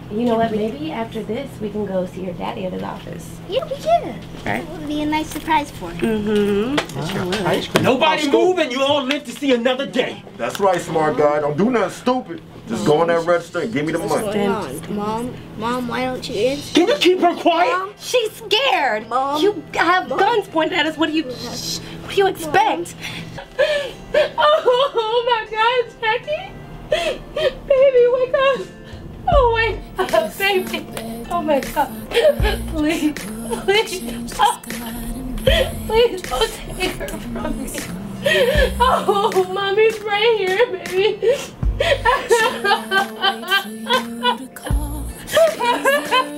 You know what? Maybe after this we can go see your daddy at his office. Yeah, we can. Right? It would be a nice surprise for him. Nobody move and you all live to see another day. That's right, smart guy. Don't do nothing stupid. Just go in that register and give me the money. Mom, why don't you answer? Can you keep her quiet? Mom? She's scared. Mom? You have guns pointed at us. What do you expect? Oh my God, Jackie! Baby, wake up! Oh wake up, baby! Oh my God! Please, please, oh. Please don't take her from me. Oh, mommy's right here, baby.